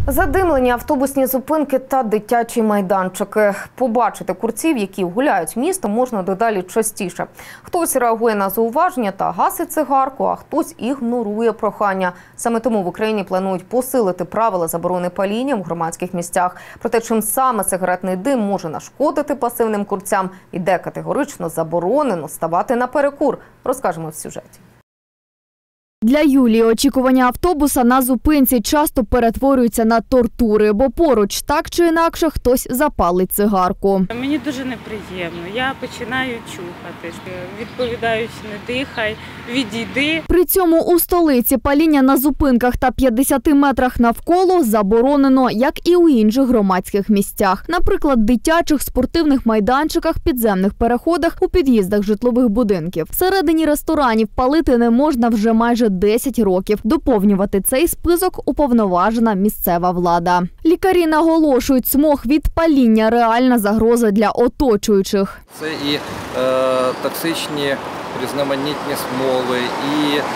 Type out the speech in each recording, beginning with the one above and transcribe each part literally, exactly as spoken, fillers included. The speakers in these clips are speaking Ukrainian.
Задимлені автобусні зупинки та дитячі майданчики. Побачити курців, які гуляють містом, можна дедалі частіше. Хтось реагує на зауваження та гасить цигарку, а хтось ігнорує прохання. Саме тому в Україні планують посилити правила заборони паління в громадських місцях. Проте, чим саме сигаретний дим може нашкодити пасивним курцям і де категорично заборонено ставати на перекур, розкажемо в сюжеті. Для Юлії очікування автобуса на зупинці часто перетворюються на тортури, бо поруч так чи інакше хтось запалить цигарку. Мені дуже неприємно. Я починаю чухатись. Відповідають: не дихай, відійди. При цьому у столиці паління на зупинках та п'ятдесяти метрах навколо заборонено, як і у інших громадських місцях. Наприклад, дитячих спортивних майданчиках, підземних переходах, у під'їздах житлових будинків. Всередині ресторанів палити не можна вже майже десять років. Доповнювати цей список уповноважена місцева влада. Лікарі наголошують, смог від паління – реальна загроза для оточуючих. Це і е, токсичні різноманітні смоли, і е,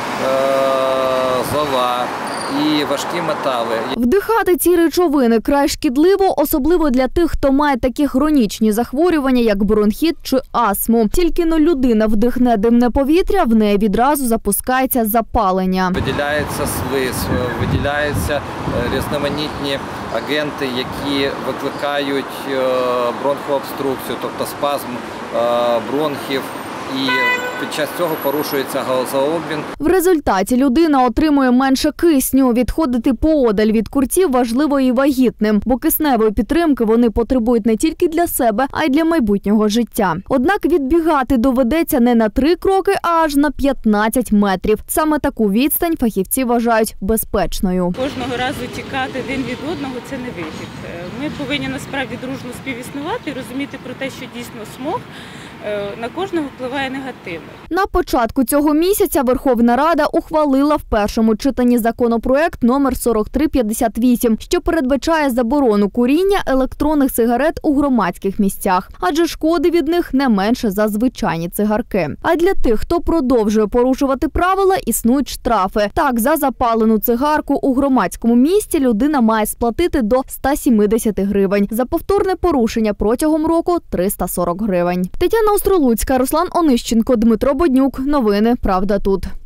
зола, і важкі метали. Вдихати ці речовини край шкідливо, особливо для тих, хто має такі хронічні захворювання, як бронхіт чи астму. Тільки но людина вдихне димне повітря, в неї відразу запускається запалення. Виділяється слиз, виділяються різноманітні агенти, які викликають бронхообструкцію, тобто спазм бронхів. І під час цього порушується газообмін. В результаті людина отримує менше кисню. Відходити поодаль від курців важливо і вагітним, бо кисневої підтримки вони потребують не тільки для себе, а й для майбутнього життя. Однак відбігати доведеться не на три кроки, а аж на п'ятнадцять метрів. Саме таку відстань фахівці вважають безпечною. Кожного разу тікати один від одного – це не вихід. Ми повинні насправді дружно співіснувати і розуміти про те, що дійсно смог на кожного впливає негативно. На початку цього місяця Верховна Рада ухвалила в першому читанні законопроект номер сорок три п'ятдесят вісім, що передбачає заборону куріння електронних сигарет у громадських місцях, адже шкоди від них не менше за звичайні цигарки. А для тих, хто продовжує порушувати правила, існують штрафи. Так, за запалену цигарку у громадському місці людина має сплатити до ста сімдесяти гривень. За повторне порушення протягом року – триста сорок гривень. Тетяна Остролуцька, Руслан Онищенко, Дмитро Боднюк. Новини «Правда тут».